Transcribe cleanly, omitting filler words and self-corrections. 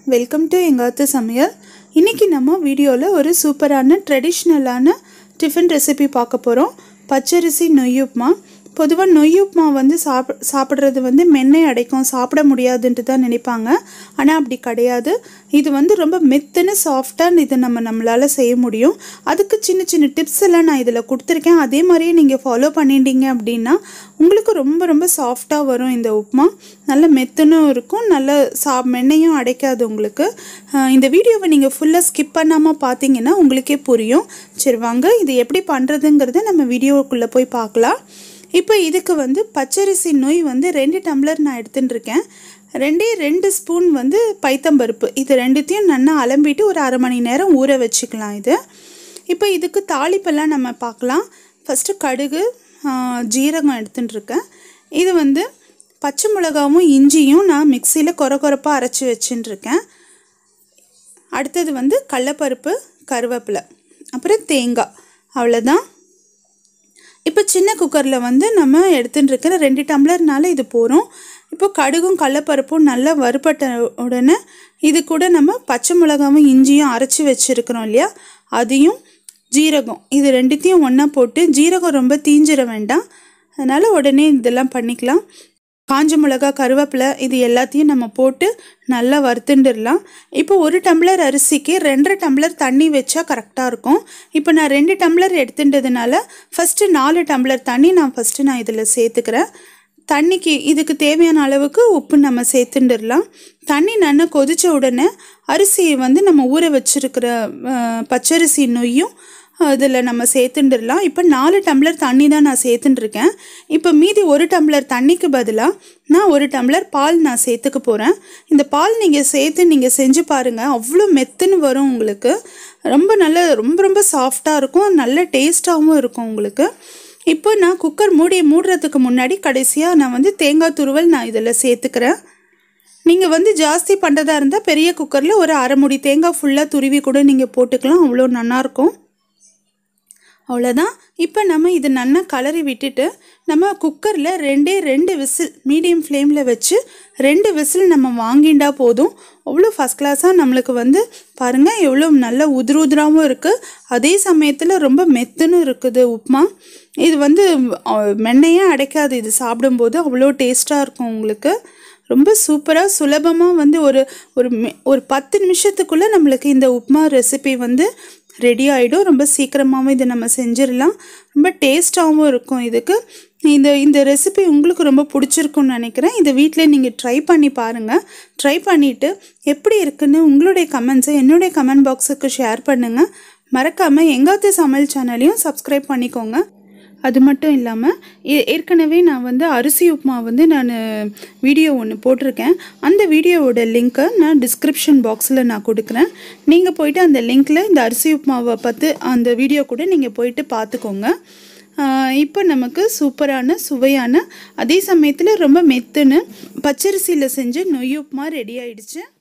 Welcome to எங்காத்து சமையல். இன்னைக்கு நம்ம வீடியோவில் ஒரு சூப்பரான ட்ரெடிஷ்னலான டிஃபன் ரெசிபி பார்க்க போகிறோம். பச்சரிசி நொய் உப்புமா. பொதுவாக நொய் உப்புமா வந்து சாப்பிட்றது வந்து மென்னை அடைக்கும், சாப்பிட முடியாதுன்ட்டு தான் நினைப்பாங்க. ஆனால் அப்படி கிடையாது. இது வந்து ரொம்ப மெத்துன்னு சாஃப்டாக இது நம்மளால் செய்ய முடியும். அதுக்கு சின்ன சின்ன டிப்ஸ் எல்லாம் நான் இதில் கொடுத்துருக்கேன். அதே மாதிரியே நீங்கள் ஃபாலோ பண்ணிட்டீங்க அப்படின்னா உங்களுக்கு ரொம்ப ரொம்ப சாஃப்டாக வரும். இந்த உப்புமா நல்ல மெத்துனும் இருக்கும், நல்ல மென்னையும் அடைக்காது உங்களுக்கு. இந்த வீடியோவை நீங்கள் ஃபுல்லாக ஸ்கிப் பண்ணாமல் பார்த்தீங்கன்னா உங்களுக்கே புரியும். சரி வாங்க, இது எப்படி பண்ணுறதுங்கிறத நம்ம வீடியோக்குள்ளே போய் பார்க்கலாம். இப்போ இதுக்கு வந்து பச்சரிசி நொய் வந்து 2 டம்ளர் நான் எடுத்துட்டுருக்கேன். 2 ஸ்பூன் வந்து பைத்தம்பருப்பு, இது ரெண்டுத்தையும் நல்லா அலம்பிட்டு ஒரு அரை மணி நேரம் ஊற வச்சுக்கலாம். இது இப்போ இதுக்கு தாளிப்பெல்லாம் நம்ம பார்க்கலாம். ஃபஸ்ட்டு கடுகு, ஜீரகம் எடுத்துட்டுருக்கேன். இது வந்து பச்சை மிளகாவும் இஞ்சியும் நான் மிக்சியில் கொரப்பாக அரைச்சி வச்சுட்டுருக்கேன். அடுத்தது வந்து கடலப்பருப்பு, கருவேப்பிலை, அப்புறம் தேங்காய், அவ்வளோதான். இப்போ சின்ன குக்கரில் வந்து நம்ம எடுத்துட்டுருக்கிற 2 டம்ளர்னால இது போகிறோம். இப்போ கடுகும் கடலப்பருப்பும் நல்லா வறுபட்ட உடனே இது கூட நம்ம பச்சை மிளகாவும் இஞ்சியும் அரைச்சி வச்சுருக்கிறோம் இல்லையா, அதையும் ஜீரகம், இது ரெண்டுத்தையும் ஒன்றா போட்டு, ஜீரகம் ரொம்ப தீஞ்சிட வேண்டாம், அதனால் உடனே இதெல்லாம் பண்ணிக்கலாம். காஞ்ச மிளகா, கருவேப்பிலை, இது எல்லாத்தையும் நம்ம போட்டு நல்லா வறுத்துண்டுடலாம். இப்போ 1 டம்ளர் அரிசிக்கு 2.5 டம்ளர் தண்ணி வச்சா கரெக்டாக இருக்கும். இப்போ நான் 2 டம்ளர் எடுத்துட்டதுனால ஃபஸ்ட்டு 4 டம்ளர் தண்ணி நான் இதில் சேர்த்துக்கிறேன். தண்ணிக்கு இதுக்கு தேவையான அளவுக்கு உப்பு நம்ம சேர்த்துண்டுடலாம். தண்ணி நல்லா கொதித்த உடனே அரிசியை வந்து நம்ம ஊற வச்சுருக்கிற பச்சரிசி நொய்யும் அதில் நம்ம சேர்த்துண்டுடலாம். இப்போ 4 டம்ளர் தண்ணி தான் நான் சேர்த்துட்டுருக்கேன். இப்போ மீதி 1 டம்ளர் தண்ணிக்கு பதிலாக நான் 1 டம்ளர் பால் நான் சேர்த்துக்க போகிறேன். இந்த பால் நீங்கள் செஞ்சு பாருங்கள், அவ்வளோ மெத்துன்னு வரும் உங்களுக்கு. ரொம்ப ரொம்ப சாஃப்டாக இருக்கும், நல்ல டேஸ்ட்டாகவும் இருக்கும் உங்களுக்கு. இப்போ நான் குக்கர் மூடுறதுக்கு முன்னாடி கடைசியாக நான் வந்து தேங்காய் துருவல் நான் இதில் சேர்த்துக்கிறேன். நீங்கள் வந்து ஜாஸ்தி பண்ணுறதா இருந்தால் பெரிய குக்கரில் ஒரு அரை மூடி தேங்காய் ஃபுல்லாக துருவி கூட நீங்கள் போட்டுக்கலாம், அவ்வளோ நல்லாயிருக்கும். அவ்வளோதான். இப்போ நம்ம இது நல்லா கலரி விட்டுட்டு நம்ம குக்கரில் 2 விசில் மீடியம் ஃப்ளேமில் வச்சு 2 விசில் நம்ம வாங்கிண்டா போதும். அவ்வளோ ஃபஸ்ட் கிளாஸாக நம்மளுக்கு வந்து பாருங்கள், எவ்வளோ நல்ல உதிராகவும் இருக்குது, அதே சமயத்தில் ரொம்ப மெத்துன்னு இருக்குது உப்புமா. இது வந்து மென்னையே அடைக்காது, இது சாப்பிடும்போது அவ்வளோ டேஸ்ட்டாக இருக்கும் உங்களுக்கு. ரொம்ப சூப்பராக சுலபமாக வந்து ஒரு 10 நிமிஷத்துக்குள்ளே நம்மளுக்கு இந்த உப்புமா ரெசிபி வந்து ரெடி ஆகிடும். ரொம்ப சீக்கிரமாகவும் இதை நம்ம செஞ்சிடலாம். ரொம்ப டேஸ்ட்டாகவும் இருக்கும். இதுக்கு இந்த ரெசிபி உங்களுக்கு ரொம்ப பிடிச்சிருக்குன்னு நினைக்கிறேன். இதை வீட்டில் நீங்கள் ட்ரை பண்ணி பாருங்கள். ட்ரை பண்ணிவிட்டு எப்படி இருக்குன்னு உங்களுடைய கமெண்ட்ஸை என்னுடைய கமெண்ட் பாக்ஸுக்கு ஷேர் பண்ணுங்கள். மறக்காமல் எங்காத்து சமையல் சேனலையும் சப்ஸ்கிரைப் பண்ணிக்கோங்க. அது மட்டும் இல்லாமல் ஏற்கனவே நான் வந்து அரிசி உப்புமா வந்து நான் வீடியோ ஒன்று போட்டிருக்கேன். அந்த வீடியோவோட லிங்க்கை நான் டிஸ்கிரிப்ஷன் பாக்ஸில் நான் கொடுக்குறேன். நீங்கள் போயிட்டு அந்த லிங்க்கில் இந்த அரிசி உப்புமாவை பார்த்து அந்த வீடியோ கூட நீங்கள் போயிட்டு பார்த்துக்கோங்க. இப்போ நமக்கு சூப்பரான சுவையான அதே சமயத்தில் ரொம்ப மெத்துன்னு பச்சரிசியில் செஞ்ச நொய் உப்புமா ரெடி ஆயிடுச்சு.